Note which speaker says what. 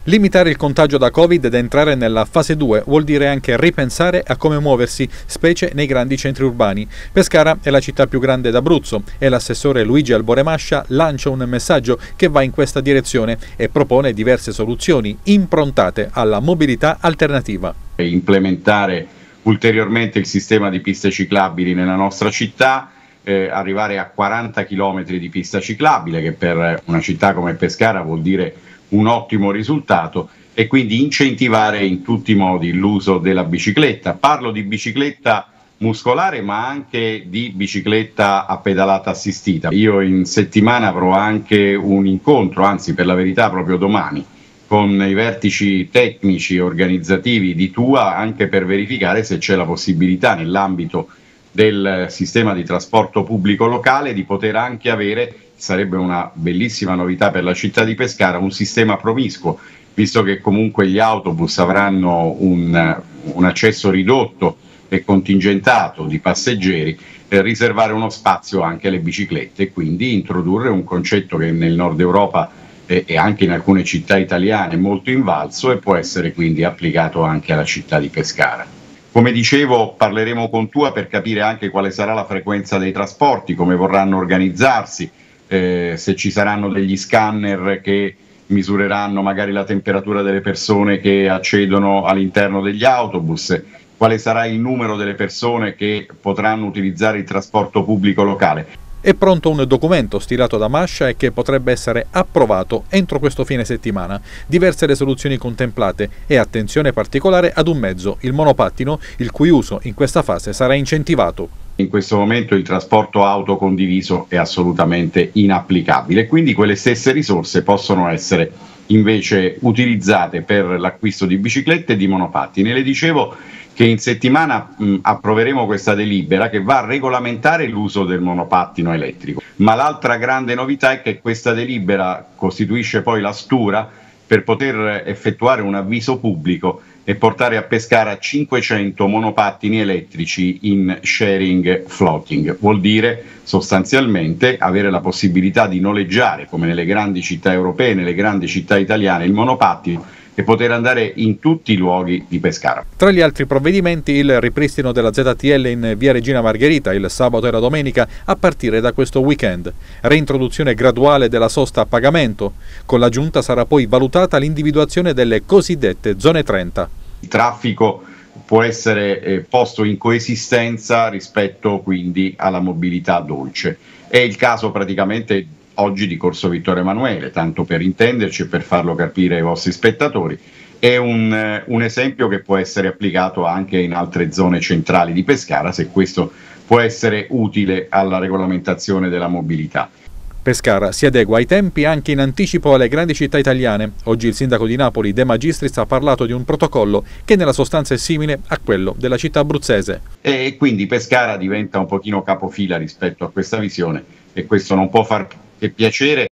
Speaker 1: Limitare il contagio da Covid ed entrare nella fase 2 vuol dire anche ripensare a come muoversi, specie nei grandi centri urbani. Pescara è la città più grande d'Abruzzo e l'assessore Luigi Alboremascia lancia un messaggio che va in questa direzione e propone diverse soluzioni improntate alla mobilità alternativa.
Speaker 2: Implementare ulteriormente il sistema di piste ciclabili nella nostra città, arrivare a 40 km di pista ciclabile, che per una città come Pescara vuol dire un ottimo risultato, e quindi incentivare in tutti i modi l'uso della bicicletta. Parlo di bicicletta muscolare ma anche di bicicletta a pedalata assistita. Io in settimana avrò anche un incontro, anzi per la verità proprio domani, con i vertici tecnici e organizzativi di TUA, anche per verificare se c'è la possibilità nell'ambito del sistema di trasporto pubblico locale di poter anche avere, sarebbe una bellissima novità per la città di Pescara, un sistema promiscuo, visto che comunque gli autobus avranno un accesso ridotto e contingentato di passeggeri, per riservare uno spazio anche alle biciclette e quindi introdurre un concetto che nel nord Europa e anche in alcune città italiane è molto invalso e può essere quindi applicato anche alla città di Pescara. Come dicevo, parleremo con TUA per capire anche quale sarà la frequenza dei trasporti, come vorranno organizzarsi, se ci saranno degli scanner che misureranno magari la temperatura delle persone che accedono all'interno degli autobus, quale sarà il numero delle persone che potranno utilizzare il trasporto pubblico locale.
Speaker 1: È pronto un documento stilato da Mascia e che potrebbe essere approvato entro questo fine settimana. Diverse le soluzioni contemplate e attenzione particolare ad un mezzo, il monopattino, il cui uso in questa fase sarà incentivato.
Speaker 2: In questo momento il trasporto auto condiviso è assolutamente inapplicabile, quindi quelle stesse risorse possono essere invece utilizzate per l'acquisto di biciclette e di monopattini. Le dicevo che in settimana approveremo questa delibera che va a regolamentare l'uso del monopattino elettrico, ma l'altra grande novità è che questa delibera costituisce poi la stura per poter effettuare un avviso pubblico e portare a Pescara 500 monopattini elettrici in sharing floating. Vuol dire sostanzialmente avere la possibilità di noleggiare, come nelle grandi città europee, nelle grandi città italiane, il monopattino e poter andare in tutti i luoghi di Pescara.
Speaker 1: Tra gli altri provvedimenti il ripristino della ZTL in via Regina Margherita il sabato e la domenica a partire da questo weekend, reintroduzione graduale della sosta a pagamento, con la Giunta sarà poi valutata l'individuazione delle cosiddette zone 30.
Speaker 2: Il traffico può essere posto in coesistenza rispetto quindi alla mobilità dolce. È il caso praticamente oggi di Corso Vittorio Emanuele, tanto per intenderci e per farlo capire ai vostri spettatori. È un esempio che può essere applicato anche in altre zone centrali di Pescara, se questo può essere utile alla regolamentazione della mobilità.
Speaker 1: Pescara si adegua ai tempi anche in anticipo alle grandi città italiane. Oggi il sindaco di Napoli, De Magistris, ha parlato di un protocollo che nella sostanza è simile a quello della città abruzzese.
Speaker 2: E quindi Pescara diventa un pochino capofila rispetto a questa visione e questo non può far che piacere